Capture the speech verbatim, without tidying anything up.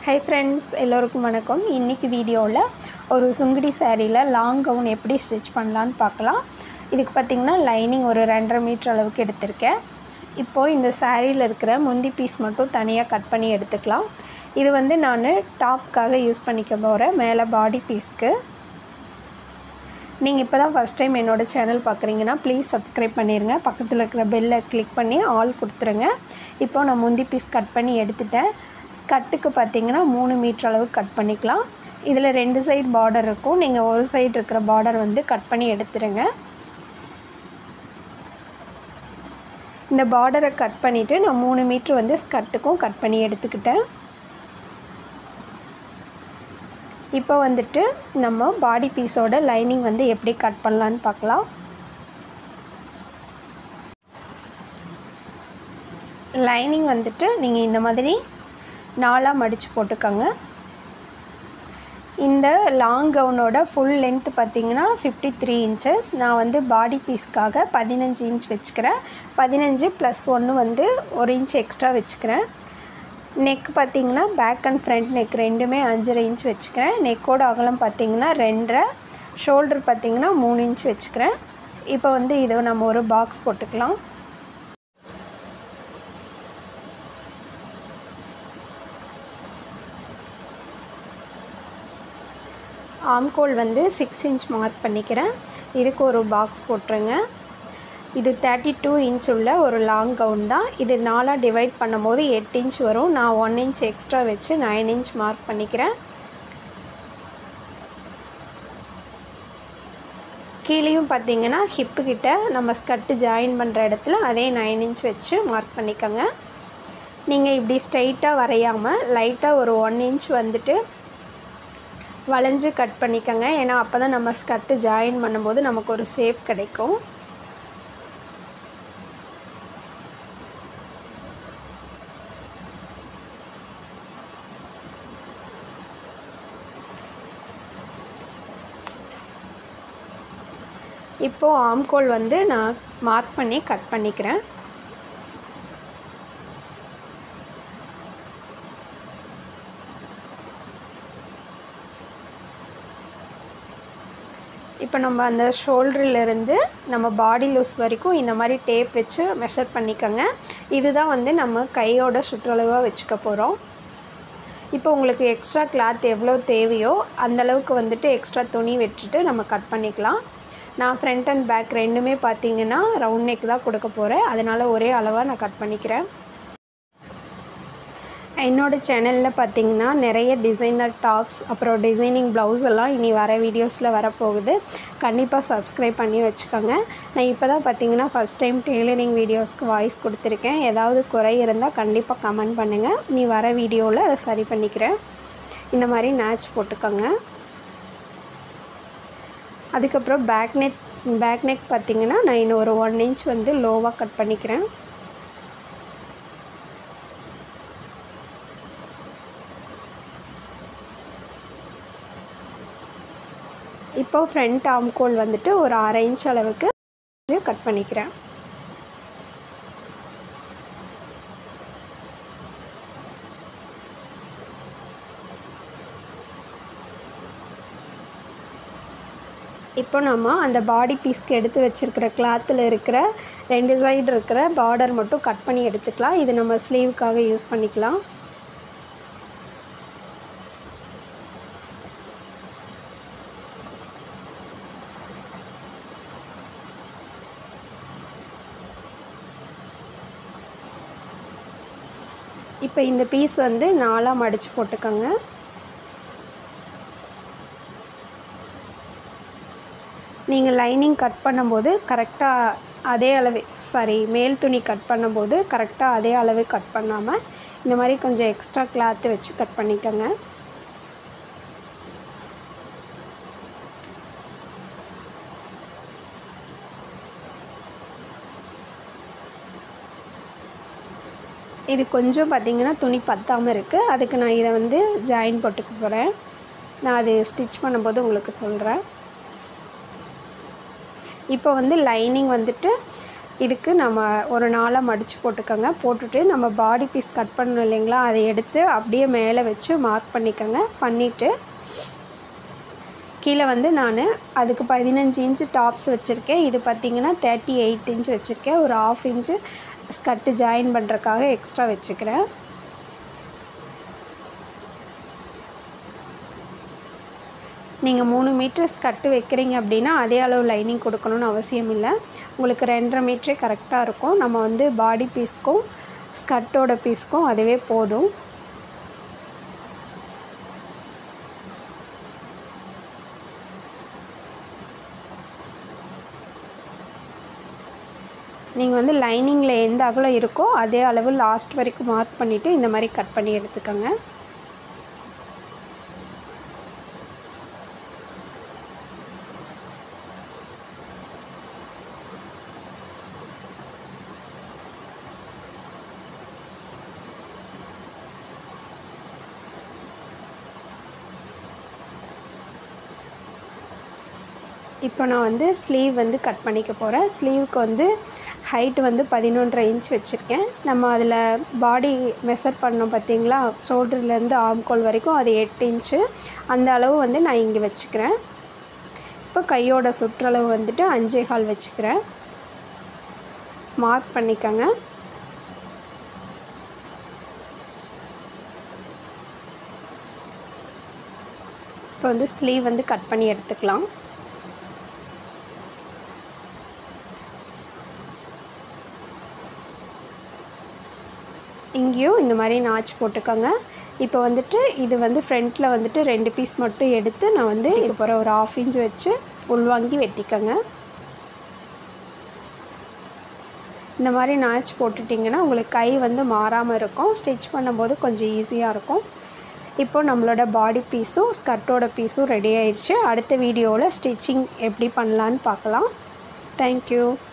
Hi friends, எல்லோருக்கும் வணக்கம். இன்னைக்கு வீடியோல ஒரு சுங்குடி சாரியில லாங் கவுன் எப்படி ஸ்டிட்ச் பண்ணலாம்னு பார்க்கலாம். இதுக்கு பாத்தீங்கன்னா லைனிங் ஒரு ரெண்டரை மீட்டர் அளவுக்கு எடுத்துர்க்கேன். இப்போ இந்த சாரியில இருக்கிற முந்தி பீஸ் மட்டும் தனியா கட் பண்ணி எடுத்துக்கலாம். இது வந்து நான் டாப்காக யூஸ் பண்ணிக்க போறேன் மேலே பாடி பீஸ்க்கு. நீங்க இப்பதான் ஃபர்ஸ்ட் டைம் என்னோட சேனல் பார்க்கறீங்கனா ப்ளீஸ் சப்ஸ்கிரைப் பண்ணிருங்க. பக்கத்துல இருக்கிற பெல்ல கிளிக் பண்ணி ஆல் கொடுத்துருங்க. இப்போ நான் முந்தி பீஸ் கட் பண்ணி எடுத்துட்டேன். ஸ்கர்ட்டுக்கு பாத்தீங்கன்னா மூணு மீட்டர் அளவு கட் பண்ணிக்கலாம். இதுல ரெண்டு சைடு border இருக்கும். நீங்க ஒரு சைடு இருக்கிற border வந்து கட் பண்ணி எடுத்துருங்க. இந்த border-ஐ கட் பண்ணிட்டு நான் மூணு மீட்டர் வந்து ஸ்கர்ட்டுக்கும் கட் பண்ணி எடுத்துக்கிட்டேன். இப்போ வந்துட்டு நம்ம பாடி பீஸோட லைனிங் வந்து எப்படி கட் பண்ணலாம்னு பார்க்கலாம். லைனிங் வந்துட்டு நீங்க இந்த மாதிரி நாலா மடிச்சு போட்டுக்கங்க. இந்த லாங் கவுனோட full length பாத்தீங்கன்னா fifty-three inches. நான் வந்து பாடி பீஸ்க்காக பதினஞ்சு இன்ச் வெச்சுக்கிறேன். பதினஞ்சு plus ஒன்று வந்து ஒரு இன்ச் எக்ஸ்ட்ரா வெச்சுக்கிறேன். நெக் பாத்தீங்கன்னா பேக் அண்ட் ஃப்ரண்ட் நெக் ரெண்டுமே அஞ்சரை இன்ச் வெச்சுக்கிறேன். நெக்கோட அகலம் பாத்தீங்கன்னா ரெண்டரை, ஷோல்டர் பாத்தீங்கன்னா மூணு இன்ச் வெச்சுக்கிறேன். இப்போ வந்து இத நம்ம ஒரு பாக்ஸ் போட்டுக்கலாம். ஆம்கோல் வந்து six inch மார்க் பண்ணிக்கிறேன். இதுக்கு ஒரு பாக்ஸ் போட்டுருங்க. இது thirty-two inch உள்ள ஒரு லாங் கவுன் தான். இது நாலா டிவைட் பண்ணும்போது eight inch வரும். நான் one inch எக்ஸ்ட்ரா வெச்சு nine inch மார்க் பண்ணிக்கிறேன். கீழேயும் பாத்தீங்கன்னா ஹிப் கிட்ட நம்ம ஸ்கர்ட் ஜாயின் பண்ற இடத்துல அதே nine inch வெச்சு மார்க் பண்ணிக்கங்க. நீங்க இப்படி ஸ்ட்ரைட்டா வரையாம லைட்டா ஒரு one inch வந்துட்டு வளைஞ்சு கட் பண்ணிக்கங்க. ஏனா அப்பதான் நம்ம ஸ்கர்ட் ஜாயின் பண்ணும்போது நமக்கு ஒரு ஷேப் கிடைக்கும். இப்போ ஆம்கோல் வந்து நான் மார்க் பண்ணி கட் பண்ணிக்கிறேன். இப்போ நம்ம அந்த ஷோல்டர்ல இருந்து நம்ம பாடி லூஸ் வரைக்கும் இந்த மாதிரி டேப் வெச்சு மெஷர் பண்ணிக்கங்க. இதுதான் வந்து நம்ம கையோட சுற்றளவா வெச்சுக்க போறோம். இப்போ உங்களுக்கு எக்ஸ்ட்ரா கிளாத் எவ்வளவு தேவையோ அந்த அளவுக்கு வந்துட்டு எக்ஸ்ட்ரா துணி வெட்டிட்டு நம்ம கட் பண்ணிக்கலாம். நான் ஃப்ரண்ட் அண்ட் பேக் ரெண்டுமே பாத்தீங்கன்னா ரவுண்ட் நெக் தான் கொடுக்க போறேன். அதனால ஒரே அளவா நான் கட் பண்ணிக்கிறேன். என்னோட சேனல்ல பாத்தீங்கன்னா நிறைய டிசைனர் டாப்ஸ் அப்புறம் டிசைனிங் ப்ளவுஸ் எல்லாம் இனி வர வீடியோஸ்ல வர போகுது. கண்டிப்பா சப்ஸ்கிரைப் பண்ணி வெச்சுக்கங்க. நான் இப்போதான் பாத்தீங்கன்னா ஃபர்ஸ்ட் டைம் டெய்லரிங் வீடியோஸ்க்கு வாய்ஸ் கொடுத்திருக்கேன். ஏதாவது குறை இருந்தா கண்டிப்பா கமெண்ட் பண்ணுங்க. நீ வர வீடியோல அத சரி பண்ணிக்கிறேன். இந்த மாதிரி நாட்ச் போட்டுக்கங்க. அதுக்கு அப்புறம் பேக் நெக் பேக் நெக் பாத்தீங்கன்னா நான் இன்னும் ஒரு one inch வந்து லோவா கட் பண்ணிக்கிறேன். இப்போ ஃப்ரண்ட் ஆம்கோல் வந்துட்டு ஒரு அரை இன்ச் அளவுக்கு கட் பண்ணிக்கிறேன். இப்போ நாம அந்த பாடி பீஸ்க்கு எடுத்து வச்சிருக்கிற கிளாத்ல இருக்கிற ரெண்டு சைடு இருக்கிற border மட்டும் கட் பண்ணி எடுத்துக்கலாம். இது நம்ம ஸ்லீவ்காக யூஸ் பண்ணிக்கலாம். இப்போ இந்த பீஸ் வந்து நாலா மடிச்சு போட்டுக்கங்க. நீங்க லைனிங் கட் பண்ணும்போது கரெக்ட்டா அதே அளவு சாரி மேல் துணி கட் பண்ணும்போது கரெக்ட்டா அதே அளவு கட் பண்ணாம இந்த மாதிரி கொஞ்சம் எக்ஸ்ட்ரா கிளாத் வெச்சு கட் பண்ணிக்கங்க. இது கொஞ்சம் பாத்தீங்கன்னா துணி பத்தாம இருக்கு. அதுக்கு நான் இத வந்து ஜாயின் போட்டுக்க போறேன். நான் அது ஸ்டிட்ச் பண்ணும்போது உங்களுக்கு சொல்றேன். இப்போ வந்து லைனிங் வந்துட்டு இதுக்கு நம்ம ஒரு நாளாக மடித்து போட்டுக்கோங்க. போட்டுட்டு நம்ம பாடி பீஸ் கட் பண்ணணும் இல்லைங்களா, அதை எடுத்து அப்படியே மேலே வச்சு மார்க் பண்ணிக்கோங்க. பண்ணிவிட்டு கீழே வந்து நான் அதுக்கு பதினஞ்சு இன்ச்சு டாப்ஸ் வச்சுருக்கேன். இது பார்த்திங்கன்னா தேர்ட்டி எயிட் இன்ச் வச்சுருக்கேன். ஒரு ஆஃப் இன்ச்சு ஸ்கர்ட்டு ஜாயின் பண்ணுறதுக்காக எக்ஸ்ட்ரா வச்சுக்கிறேன். நீங்கள் மூணு மீட்டர் ஸ்கர்ட்டு வைக்கிறீங்க அப்படின்னா அதே அளவு லைனிங் கொடுக்கணும்னு அவசியம் இல்லை. உங்களுக்கு ரெண்டரை மீட்டரே கரெக்டாக இருக்கும். நம்ம வந்து பாடி பீஸ்க்கும் ஸ்கர்ட்டோட பீஸ்க்கும் அதுவே போதும். நீங்கள் வந்து லைனிங்கில் எந்த அகலம் இருக்கோ அதே அளவு லாஸ்ட் வரைக்கும் மார்க் பண்ணிவிட்டு இந்த மாதிரி கட் பண்ணி எடுத்துக்கோங்க. இப்போ நான் வந்து ஸ்லீவ் வந்து கட் பண்ணிக்க போகிறேன். ஸ்லீவுக்கு வந்து ஹைட் வந்து பதினொன்றரை இன்ச் வச்சுருக்கேன். நம்ம அதில் பாடி மெஷர் பண்ணோம் பார்த்திங்களா, ஷோல்டர்லேருந்து ஆம்கோல் வரைக்கும் அது எட்டு இன்ச்சு. அந்த அளவு வந்து நான் இங்கே வச்சுக்கிறேன். இப்போ கையோட சுற்றளவு வந்துட்டு அஞ்சே கால் வச்சுக்கிறேன். மார்க் பண்ணிக்கோங்க. இப்போ வந்து ஸ்லீவ் வந்து கட் பண்ணி எடுத்துக்கலாம். இங்கேயும் இந்த மாதிரி நாச் போட்டுக்கோங்க. இப்போ வந்துட்டு இது வந்து ஃப்ரண்ட்டில் வந்துட்டு ரெண்டு பீஸ் மட்டும் எடுத்து நான் வந்து இது போகிற ஒரு ஆஃப் இன்ச் வச்சு உள்வாங்கி வெட்டிக்கோங்க. இந்த மாதிரி நாச் போட்டுட்டிங்கன்னா உங்களுக்கு கை வந்து மாறாமல் இருக்கும். ஸ்டிச் பண்ணும்போது கொஞ்சம் ஈஸியாக இருக்கும். இப்போ நம்மளோட பாடி பீஸும் ஸ்கர்ட்டோட பீஸும் ரெடி ஆயிடுச்சு. அடுத்த வீடியோவில் ஸ்டிச்சிங் எப்படி பண்ணலான்னு பார்க்கலாம். தேங்க்யூ.